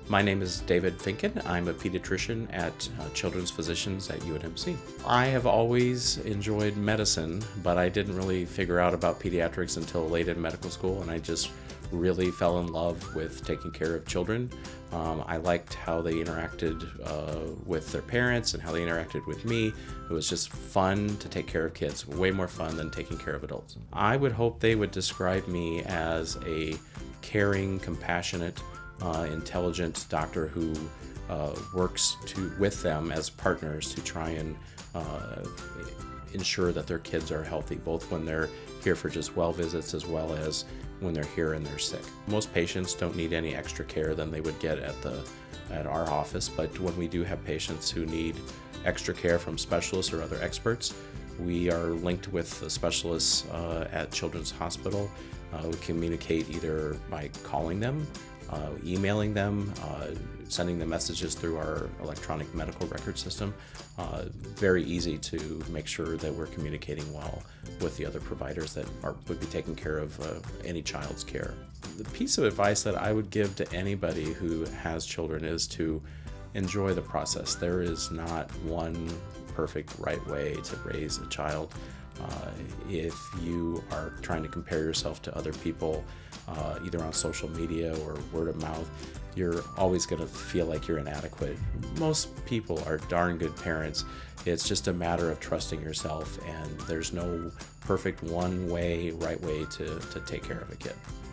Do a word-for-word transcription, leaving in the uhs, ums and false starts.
My name is David Finken. I'm a pediatrician at uh, Children's Physicians at U N M C. I have always enjoyed medicine, but I didn't really figure out about pediatrics until late in medical school, and I just really fell in love with taking care of children. Um, I liked how they interacted uh, with their parents and how they interacted with me. It was just fun to take care of kids, way more fun than taking care of adults. I would hope they would describe me as a caring, compassionate, uh, intelligent doctor who uh, works to with them as partners to try and uh, ensure that their kids are healthy, both when they're here for just well visits as well as when they're here and they're sick. Most patients don't need any extra care than they would get at the at our office, but when we do have patients who need extra care from specialists or other experts, we are linked with the specialists uh, at Children's Hospital. Uh, we communicate either by calling them, uh, emailing them, uh, sending them messages through our electronic medical record system. Uh, very easy to make sure that we're communicating well with the other providers that are, would be taking care of uh, any child's care. The piece of advice that I would give to anybody who has children is to enjoy the process. There is not one perfect right way to raise a child. Uh, if you are trying to compare yourself to other people, uh, either on social media or word of mouth, you're always going to feel like you're inadequate. Most people are darn good parents. It's just a matter of trusting yourself, and there's no perfect one way, right way to, to take care of a kid.